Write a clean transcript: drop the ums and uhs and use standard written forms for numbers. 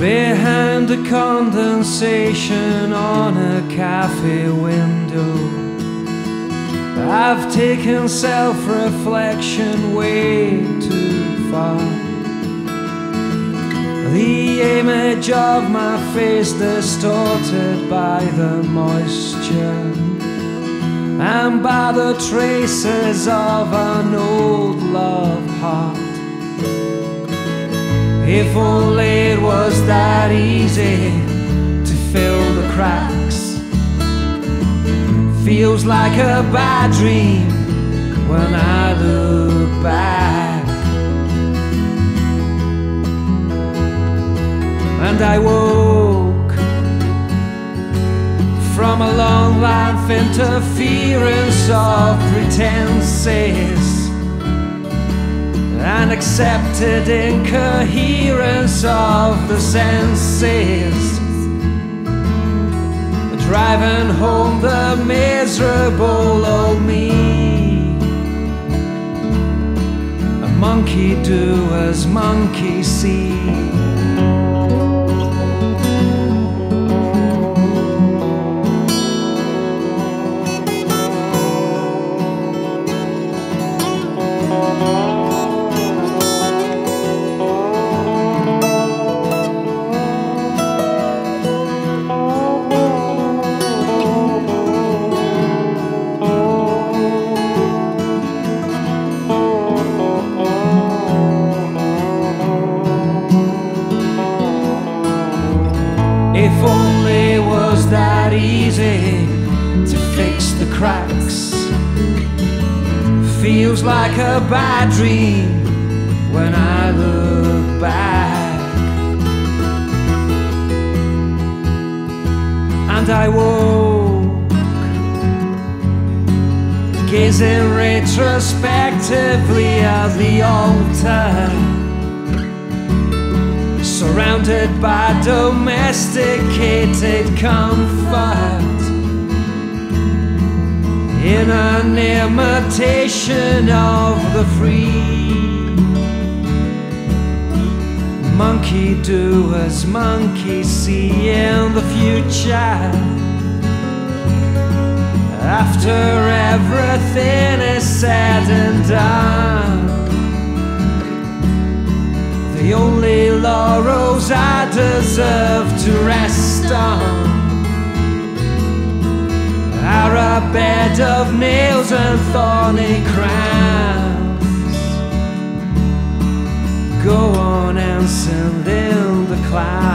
behind the condensation on a cafe window. I've taken self-reflection way too far. The image of my face distorted by the moisture and by the traces of an old love heart. If only it was that easy to fill the cracks. Feels like a bad dream when I look back. And I woke from a long life interference of pretenses and accepted incoherence of the senses, driving home the miserable old me. A monkey do as monkeys see. If only it was that easy to fix the cracks. Feels like a bad dream when I look back. And I woke, gazing retrospectively at the altar, surrounded by domesticated comfort, in an imitation of the free. Monkey do as monkeys see in the future. After everything is said and done, the only laurels I deserve to rest on are a bed of nails and thorny crowns. Go on and send in the clouds.